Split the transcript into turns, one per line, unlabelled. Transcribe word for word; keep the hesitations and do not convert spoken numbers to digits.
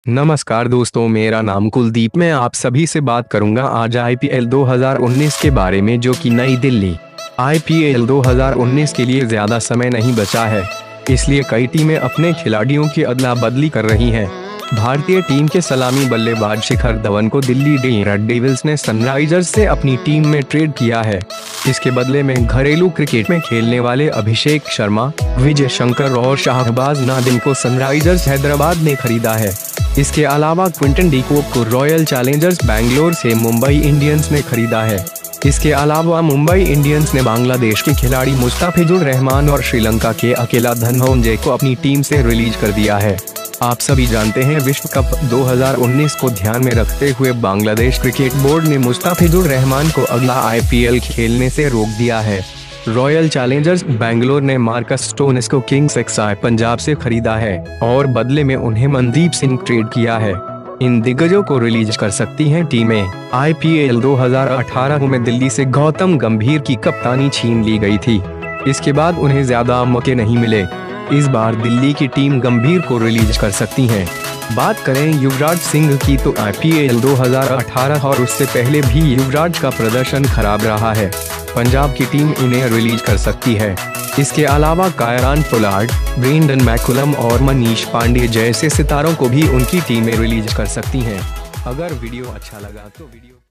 नमस्कार दोस्तों, मेरा नाम कुलदीप। मैं आप सभी से बात करूंगा आज आईपीएल दो हज़ार उन्नीस के बारे में, जो कि नई दिल्ली आईपीएल दो हज़ार उन्नीस के लिए ज्यादा समय नहीं बचा है, इसलिए कई टीमें अपने खिलाड़ियों की अदला बदली कर रही हैं। भारतीय टीम के सलामी बल्लेबाज शिखर धवन को दिल्ली डेयरडेविल्स ने सनराइजर्स से अपनी टीम में ट्रेड किया है। इसके बदले में घरेलू क्रिकेट में खेलने वाले अभिषेक शर्मा, विजय शंकर और शाहबाज नादिम को सनराइजर्स हैदराबाद ने खरीदा है। इसके अलावा क्विंटन डी कॉक को रॉयल चैलेंजर्स बैंगलोर से मुंबई इंडियंस ने खरीदा है। इसके अलावा मुंबई इंडियंस ने बांग्लादेश के खिलाड़ी मुस्ताफिजुर रहमान और श्रीलंका के अकेला धनंजय को अपनी टीम से रिलीज कर दिया है। आप सभी जानते हैं, विश्व कप दो हज़ार उन्नीस को ध्यान में रखते हुए बांग्लादेश क्रिकेट बोर्ड ने मुस्ताफिजुर रहमान को अगला आईपीएल खेलने से रोक दिया है। रॉयल चैलेंजर्स बैंगलोर ने मार्कस स्टोनिस को किंग्स एक्साई पंजाब से खरीदा है और बदले में उन्हें मनदीप सिंह ट्रेड किया है। इन दिग्गजों को रिलीज कर सकती हैं टीमें। आईपीएल दो हज़ार अठारह में दिल्ली से गौतम गंभीर की कप्तानी छीन ली गई थी। इसके बाद उन्हें ज्यादा मौके नहीं मिले। इस बार दिल्ली की टीम गंभीर को रिलीज कर सकती है। बात करें युवराज सिंह की, तो आईपीएल दो हज़ार अठारह और उससे पहले भी युवराज का प्रदर्शन खराब रहा है। पंजाब की टीम इन्हें रिलीज कर सकती है। इसके अलावा कायरन पोलार्ड, ब्रेंडन मैकुलम और मनीष पांडे जैसे सितारों को भी उनकी टीमें रिलीज कर सकती हैं। अगर वीडियो अच्छा लगा तो वीडियो